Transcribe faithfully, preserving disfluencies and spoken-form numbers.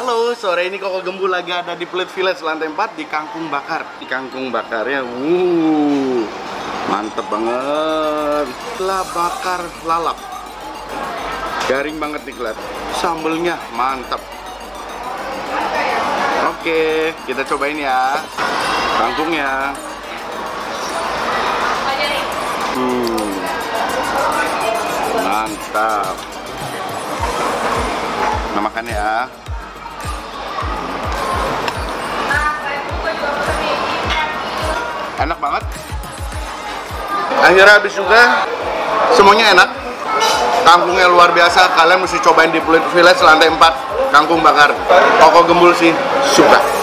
Halo, sore ini Koko Gembul lagi ada di Pluit Village lantai empat di Kangkung Bakar. Di Kangkung Bakarnya, wuh, mantep banget. Setelah bakar lalap, garing banget nih kelihatan. Sambelnya mantap. Oke, kita cobain ya kangkungnya. Hmm, mantap. Nah, makan ya. Enak banget. Akhirnya habis juga. Semuanya enak. Kangkungnya luar biasa. Kalian mesti cobain di Pluit Village lantai empat Kangkung Bakar. Koko Gembul sih suka.